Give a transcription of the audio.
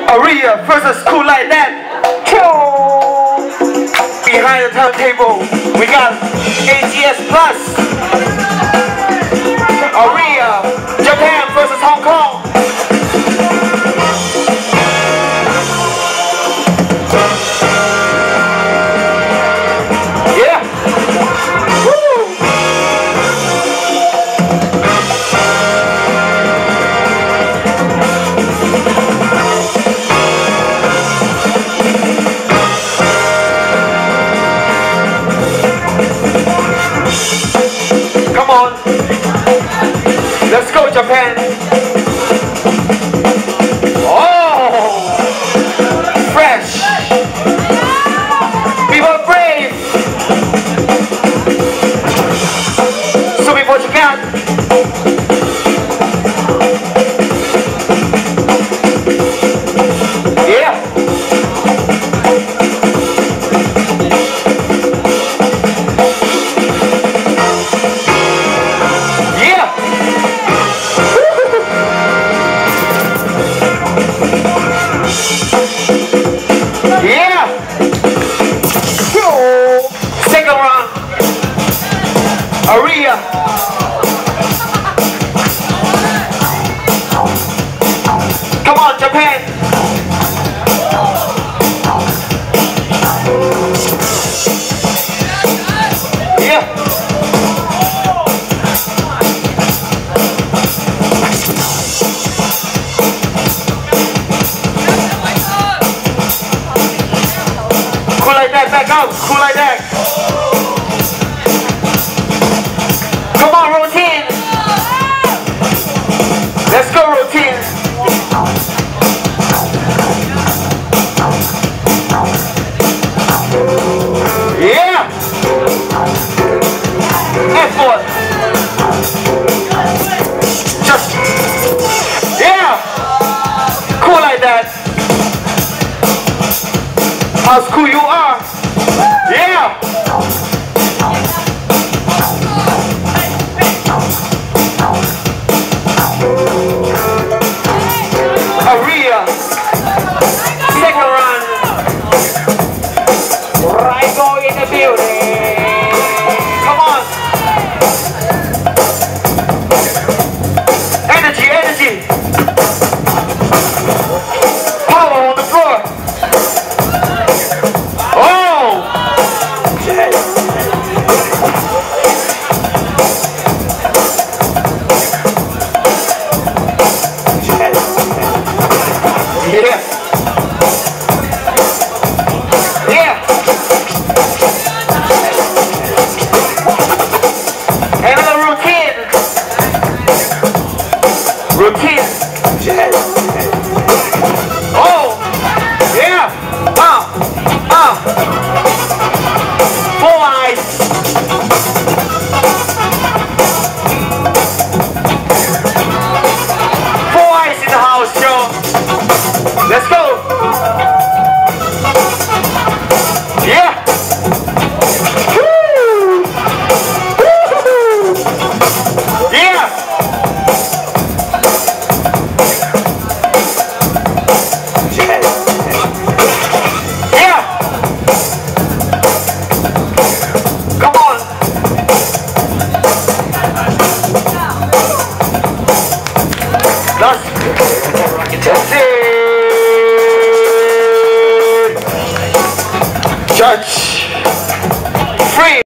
Aria versus Cool Like That. Behind the turntable, we got AGS Plus. Aria, Japan versus Hong Kong. Yeah. Woo. Come on. Let's go, Japan. Oh, fresh. Be brave. Show me what you got. Yeah. Yeah. Yeah. Second round. Aria. Come on, Japan. Yeah. Cool like that, back out. Cool like that. Come on, routine. Let's go, routine. Yeah. Effort. Just. Yeah. Cool like that. How cool you are. Yeah. Aria. Second run. Rygo in the building. Come on. Energy, energy. Power on the floor. Oh! Yeah. Yeah. Another routine. Routine. Oh! Yeah! Four eyes. Four eyes in the house, yo. Let's go. Yeah. Woo. Woo. Yeah. Yeah. Come on. That's it. Judge. Free.